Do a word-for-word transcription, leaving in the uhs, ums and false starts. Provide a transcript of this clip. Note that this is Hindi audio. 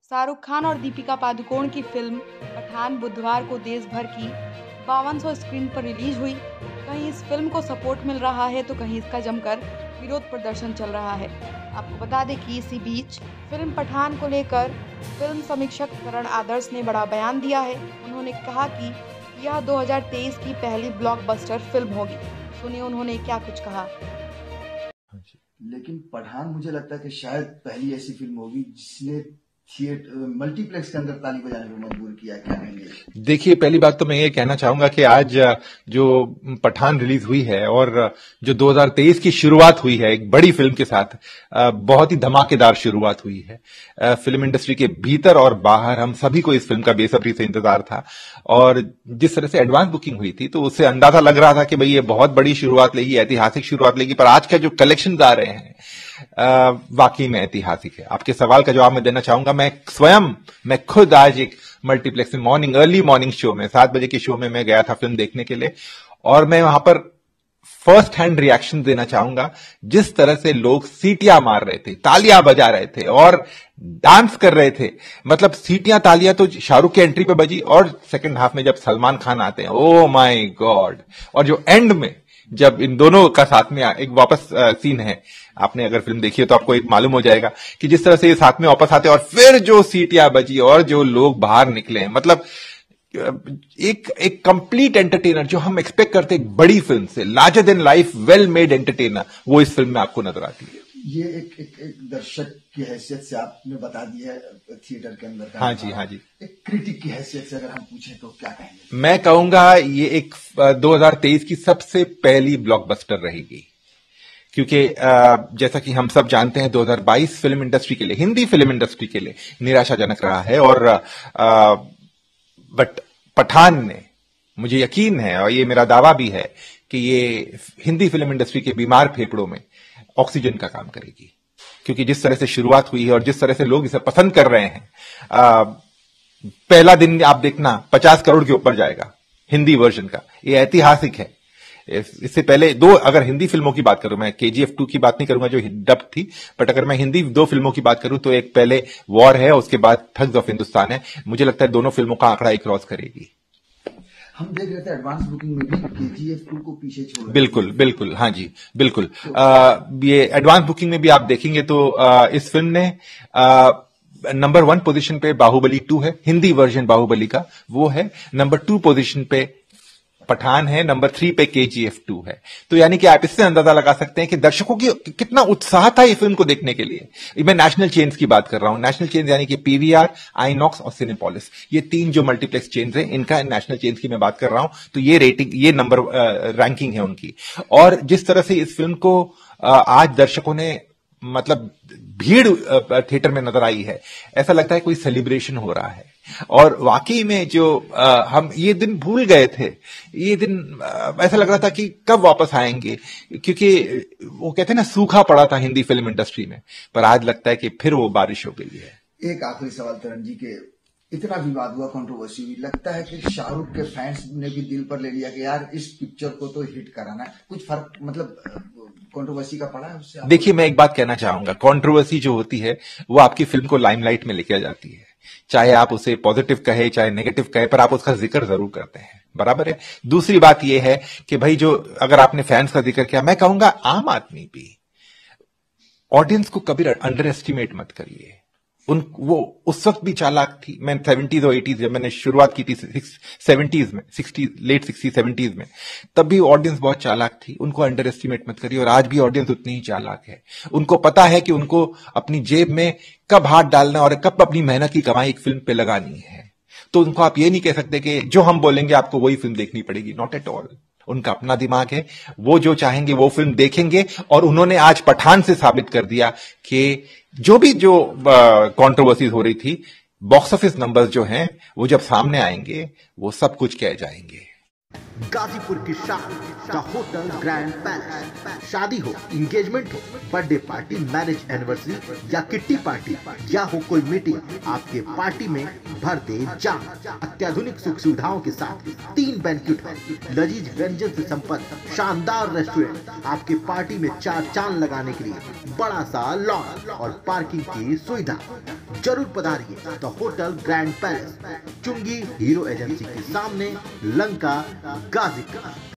शाहरुख खान और दीपिका पादुकोण की फिल्म पठान बुधवार को देश भर की बावन सौ स्क्रीन पर रिलीज हुई। कहीं इस फिल्म को सपोर्ट मिल रहा है तो कहीं इसका जमकर विरोध प्रदर्शन चल रहा है। आपको बता दें कि इसी बीच फिल्म पठान को लेकर फिल्म समीक्षक करण आदर्श ने बड़ा बयान दिया है। उन्होंने कहा कि यह दो हज़ार तेईस की पहली ब्लॉकबस्टर फिल्म होगी। सुनिए उन्होंने क्या कुछ कहा। लेकिन पठान मुझे लगता है कि शायद पहली ऐसी फिल्म होगी जिसने थिएटर मल्टीप्लेक्स के अंदर ताली बजाने को मजबूर किया। क्या कहेंगे? देखिए, पहली बात तो मैं ये कहना चाहूंगा कि आज जो पठान रिलीज हुई है और जो दो हज़ार तेईस की शुरुआत हुई है एक बड़ी फिल्म के साथ, बहुत ही धमाकेदार शुरुआत हुई है। फिल्म इंडस्ट्री के भीतर और बाहर हम सभी को इस फिल्म का बेसब्री से इंतजार था और जिस तरह से एडवांस बुकिंग हुई थी तो उससे अंदाजा लग रहा था कि भाई ये बहुत बड़ी शुरुआत लेगी, ऐतिहासिक शुरुआत लेगी। पर आज का जो कलेक्शन आ रहे हैं वाकई में ऐतिहासिक है। आपके सवाल का जवाब मैं देना चाहूंगा। मैं स्वयं मैं खुद आज एक मल्टीप्लेक्स में मॉर्निंग अर्ली मॉर्निंग शो में सात बजे के शो में मैं गया था फिल्म देखने के लिए और मैं वहां पर फर्स्ट हैंड रिएक्शन देना चाहूंगा। जिस तरह से लोग सीटियां मार रहे थे, तालियां बजा रहे थे और डांस कर रहे थे, मतलब सीटियां तालियां तो शाहरुख की एंट्री पे बजी और सेकंड हाफ में जब सलमान खान आते हैं, ओ माय गॉड। और जो एंड में जब इन दोनों का साथ में एक वापस सीन है, आपने अगर फिल्म देखी है तो आपको एक मालूम हो जाएगा कि जिस तरह से ये साथ में वापस आते हैं और फिर जो सीटियां बजी और जो लोग बाहर निकले हैं, मतलब एक एक कंप्लीट एंटरटेनर जो हम एक्सपेक्ट करते हैं एक बड़ी फिल्म से, larger than life well made entertainer, वो इस फिल्म में आपको नजर आती है। ये एक एक, एक दर्शक की हैसियत से आपने बता दिया है थिएटर के अंदर का। हाँ जी, हाँ जी। एक क्रिटिक की हैसियत से अगर हम पूछें तो क्या कहेंगे? मैं कहूंगा ये एक दो हज़ार तेईस की सबसे पहली ब्लॉकबस्टर रहेगी, क्योंकि जैसा कि हम सब जानते हैं दो हज़ार बाईस फिल्म इंडस्ट्री के लिए, हिंदी फिल्म इंडस्ट्री के लिए निराशाजनक रहा है और बट पठान ने, मुझे यकीन है और ये मेरा दावा भी है कि ये हिंदी फिल्म इंडस्ट्री के बीमार फेफड़ों में ऑक्सीजन का काम करेगी। क्योंकि जिस तरह से शुरुआत हुई है और जिस तरह से लोग इसे पसंद कर रहे हैं, आ, पहला दिन आप देखना पचास करोड़ के ऊपर जाएगा हिंदी वर्जन का। ये ऐतिहासिक है। इससे पहले दो, अगर हिंदी फिल्मों की बात करूं, मैं केजीएफ टू की बात नहीं करूंगा जो डब थी, बट अगर मैं हिंदी दो फिल्मों की बात करूं तो एक पहले वॉर है, उसके बाद ठग्स ऑफ हिंदुस्तान है। मुझे लगता है दोनों फिल्मों का आंकड़ा ही क्रॉस करेगी। हम देख रहे थे एडवांस बुकिंग में भी केजीएफ टू को पीछे छोड़, बिल्कुल बिल्कुल, हाँ जी बिल्कुल। तो, आ, ये एडवांस बुकिंग में भी आप देखेंगे तो आ, इस फिल्म ने आ, नंबर वन पोजीशन पे बाहुबली टू है, हिंदी वर्जन बाहुबली का वो है। नंबर टू पोजीशन पे पठान है, नंबर थ्री पे केजीएफ टू है। तो यानी कि आप इससे अंदाजा लगा सकते हैं कि दर्शकों की कितना उत्साह था इस फिल्म को देखने के लिए। मैं नेशनल चेन्स की बात कर रहा हूं, नेशनल चेन्स यानी कि पीवीआर, आइनॉक्स और सिनेपोलिस, ये तीन जो मल्टीप्लेक्स चेन्स हैं, इनका नेशनल चेन्स की मैं बात कर रहा हूं। तो ये रेटिंग, ये नंबर रैंकिंग है उनकी। और जिस तरह से इस फिल्म को आज दर्शकों ने, मतलब भीड़ थिएटर में नजर आई है, ऐसा लगता है कोई सेलिब्रेशन हो रहा है। और वाकई में जो आ, हम ये दिन भूल गए थे, ये दिन आ, ऐसा लग रहा था कि कब वापस आएंगे, क्योंकि वो कहते हैं ना सूखा पड़ा था हिंदी फिल्म इंडस्ट्री में, पर आज लगता है कि फिर वो बारिश हो गई है। एक आखिरी सवाल तरण जी के, इतना विवाद हुआ, कंट्रोवर्सी हुई, लगता है कि शाहरुख के फैंस ने भी दिल पर ले लिया कि यार इस पिक्चर को तो हिट कराना है, कुछ फर्क मतलब कंट्रोवर्सी का पड़ा है उससे? देखिए, मैं एक बात कहना चाहूंगा, कंट्रोवर्सी जो होती है वो आपकी फिल्म को लाइमलाइट में लेके जाती है, चाहे आप उसे पॉजिटिव कहे चाहे नेगेटिव कहे, पर आप उसका जिक्र जरूर करते हैं, बराबर है। दूसरी बात यह है कि भाई जो, अगर आपने फैंस का जिक्र किया, मैं कहूंगा आम आदमी भी ऑडियंस को कभी अंडर एस्टिमेट मत करिए। उन वो उस वक्त भी चालाक थी। मैं सेवेंटीज और एटीज जब मैंने शुरुआत की थी सेवेंटीज में, सिक्सटीज, लेट सिक्सटीज सेवेंटीज में, तब भी ऑडियंस बहुत चालाक थी। उनको अंडर एस्टिमेट मत करिए। और आज भी ऑडियंस उतनी ही चालाक है। उनको पता है कि उनको अपनी जेब में कब हाथ डालना और कब अपनी मेहनत की कमाई एक फिल्म पे लगानी है। तो उनको आप ये नहीं कह सकते कि जो हम बोलेंगे आपको वही फिल्म देखनी पड़ेगी। Not at all. उनका अपना दिमाग है, वो जो चाहेंगे वो फिल्म देखेंगे। और उन्होंने आज पठान से साबित कर दिया कि जो भी जो कंट्रोवर्सीज हो रही थी, बॉक्स ऑफिस नंबर्स जो हैं वो जब सामने आएंगे वो सब कुछ कह जाएंगे। गाजीपुर की शान द होटल ग्रैंड पैलेस। शादी हो, इंगेजमेंट हो, बर्थडे पार्टी, मैरिज एनिवर्सरी या किट्टी पार्टी या हो कोई मीटिंग, आपके पार्टी में भर दे जाम। अत्याधुनिक सुख सुविधाओं के साथ तीन बैंक्वेट हॉल, लजीज व्यंजन से संपन्न शानदार रेस्टोरेंट, आपके पार्टी में चार चांद लगाने के लिए बड़ा सा लॉन और पार्किंग की सुविधा। जरूर पधारिए द होटल ग्रैंड पैलेस, चुंगी हीरो एजेंसी के सामने, लंका, गाजीपुर।